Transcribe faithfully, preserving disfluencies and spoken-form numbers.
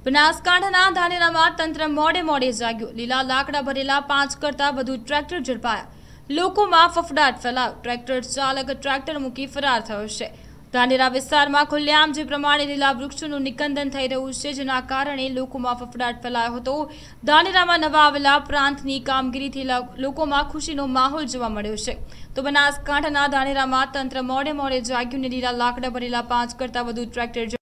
બનાસકાંઠાના ધાનેરામાં તંત્ર મોડે મોડે જાગ્યું। લીલા લાકડા ભરેલા પાંચ કરતા વધુ ટ્રેક્ટર ઝડપાયા। લોકોમાં ફફડાટ ફેલાયો। ટ્રેક્ટર ચાલક ટ્રેક્ટર મૂકી ફરાર થયો છે। ધાનેરા વિસ્તારમાં ખુલ્લેઆમ જે પ્રમાણે લીલા વૃક્ષોનું નિકંદન થઈ રહ્યું છે, જેના કારણે લોકોમાં ફફડાટ ફેલાયો હતો। ધાનેરામાં નવા આવેલા પ્રાંતની કામગીરીથી લોકોમાં ખુશીનો માહોલ જોવા મળ્યો છે। તો બનાસકાંઠાના ધાનેરામાં તંત્ર મોડે મોડે જાગ્યું ને લીલા લાકડા ભરેલા પાંચ કરતા વધુ ટ્રેક્ટર